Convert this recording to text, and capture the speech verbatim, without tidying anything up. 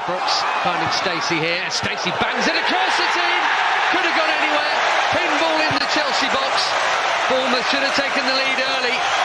Brooks finding Stacey here. Stacey bangs it across the team. Could have gone anywhere. Pinball in the Chelsea box. Bournemouth should have taken the lead early.